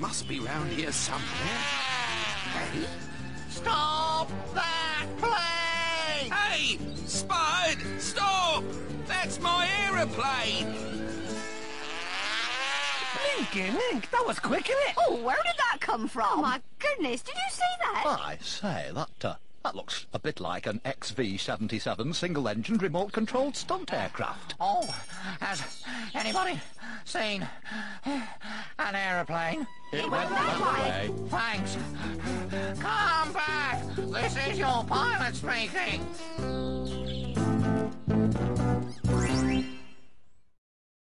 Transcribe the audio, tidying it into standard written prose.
must be round here somewhere. Hey? Stop that plane! Hey! Spud! Stop! That's my aeroplane! Blinky Link, that was quick, innit? Oh, where did that come from? Oh, my goodness, did you see that? I say, that looks a bit like an XV-77 single-engined remote-controlled stunt aircraft. Oh, has anybody seen an aeroplane? It went that way. Thanks. Come back! This is your pilot speaking.